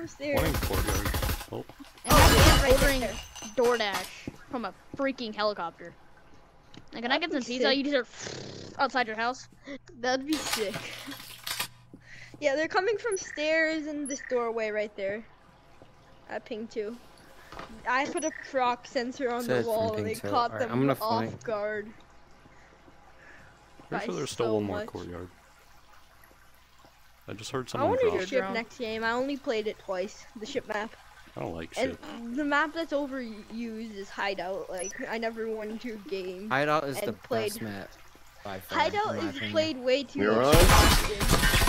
from stairs. One in courtyard. Oh. And I'm right ordering there. DoorDash from a freaking helicopter. Like, can I get some That'd be pizza? You just are outside your house. That'd be sick. Yeah, they're coming from stairs in this doorway right there. At ping 2. I put a proc sensor on the Says from wall and ping they 2. caught Alright, them I'm gonna off find- guard. Pretty sure By there's still so one more much. courtyard. I just heard I someone want to drop. do ship drone. next game. I only played it twice, the ship map. I don't like And shit. the map that's overused is Hideout. Like, I never won into a game. Hideout is the and played- best map. By far, Hideout in my is opinion. played way too You're much. on? often.